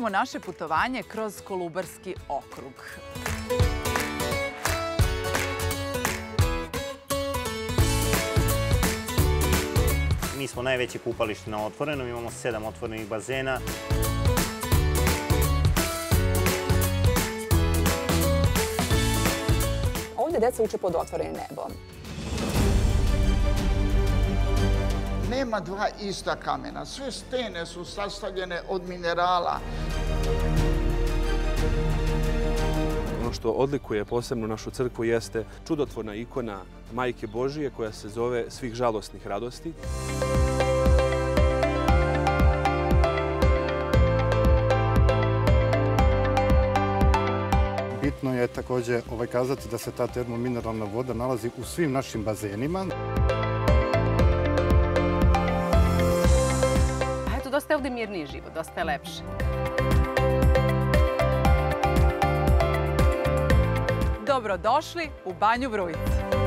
nastavljamo naše putovanje kroz Kolubarski okrug. Mi smo najveće kupalište na otvorenom, imamo 7 otvorenih bazena. Ovdje deca uče pod otvorenim nebom. Nema dva ista kamena. Sve stene su sastavljene od minerala. Ono što odlikuje posebno našu crkvu jeste čudotvorna ikona Majke Božije koja se zove Svih žalosnih radosti. Bitno je također kazati da se ta termomineralna voda nalazi u svim našim bazenima. Dosta je ovdje mirniji život, dosta je lepše. Dobrodošli u Banju Vrujic.